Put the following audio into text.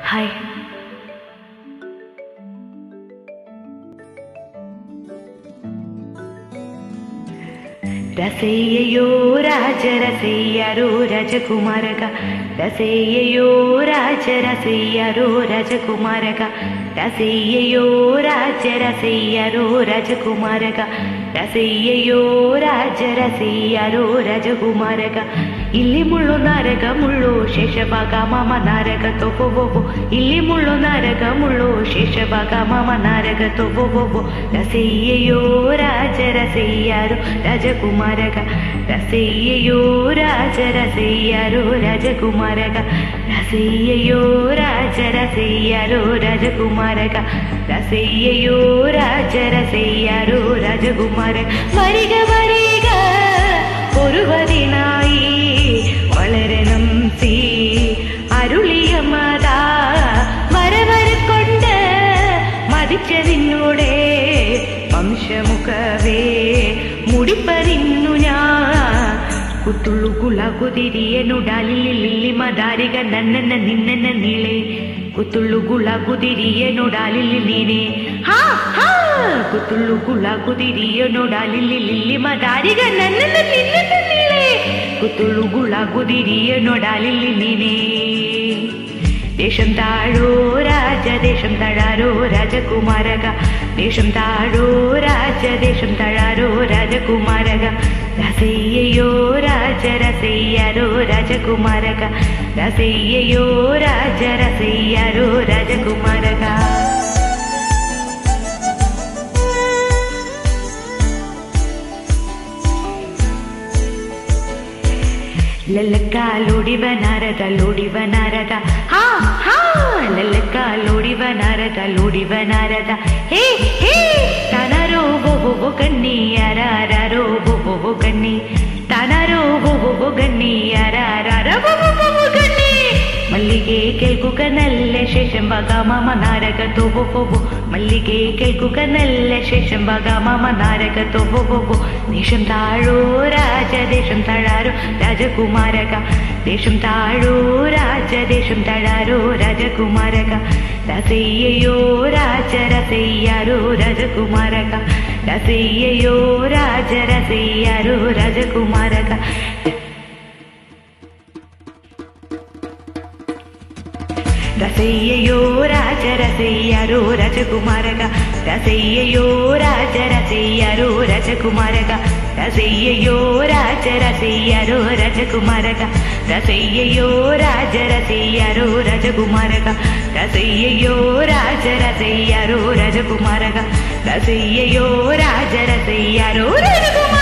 हाय रसैय्यो राज रसैयरो राजकुमारग रसैय्यो राज रसैयरो राजकुमारग रसैय्यो राज रसैयरो राजकुमारग रसैय्यो राज रसैयरो राजकुमारग इल्ली मुळ्ळु नारग मुळ्ळु शेषभाग मम नारग तोबोबो इल्ली मुळ्ळु नारग मुळ्ळु शेषभाग मम नारग तोबोबो रसैय्यो राज रसैयरो राजकुमारग रसैय्यो राज रसैयरो राजकुमारग रसैय्यो राज रसैयरो राजकुमारग रसैय्यो राज रसैयरो राजकुमारग वरिग वरिग ഒരുവതിനായി വളരണം സീ അരുളിയ മാതാ വരവരക്കൊണ്ട് മതിച്ചതിന്നൂടെ വംശമുഖവേ മുടിപ്പതിന്നു ഞാൻ കുത്തുള്ളു കുളകുതിരിയനുടാലില്ലില്ലി മദാരിക നന്നന നിന്നന നീളെ കുത്തുള്ളു കുളകുതിരിയനുടാലില്ലി നീനെ ഹാ ഹാ കുത്തുള്ളു കുളകുതിരിയനുടാലില്ലില്ലി മദാരിക നന്നന നിന്നന നീളെ കുത്തുള്ളു കുളകുതിരിയനുടാലില്ലി നീനെ ദേശം താഴോ രാജ ദേശം തഴാരോ രാജകുമാരക ദേശം താഴോ രാജ ദേശം തഴാരോ രാജകുമാരക रसैय्यो राज रसैयरो राजकुमारग रसैय्यो राज रसैयरो राजकुमारग ललका लोडिव नारद हा हा ललका लोडिव नारद हे हे तनरो वो कन्नी अरारो वो कन्नी तनरो वो कन्नी अरारो वो कन्नी मल्लिगे केल्कुक नल्ले शेषंभाग मम नारग तोबोबो मल्लिगे केल्कुक नल्ले शेषंभाग मम नारग तोबोबो देशं ताळो राज देशं तळारो राजकुमारग देशं ताळो राज देशं तळारो राजकुमारग रसैय्यो राज रसैयरो राजकुमारग रसैय्यो राज रसैयरो राजकुमारग रसैय्यो राज रसैयरो राजकुमारग रसैय्यो राज रसैयरो राजकुमारग रसैय्यो राज रसैयरो राजकुमारग रसैय्यो राज रसैयरो राजकुमारग रसैय्यो राज रसैयरो राजकुमारग रसैय्यो राज रसैयरो राजकुमारग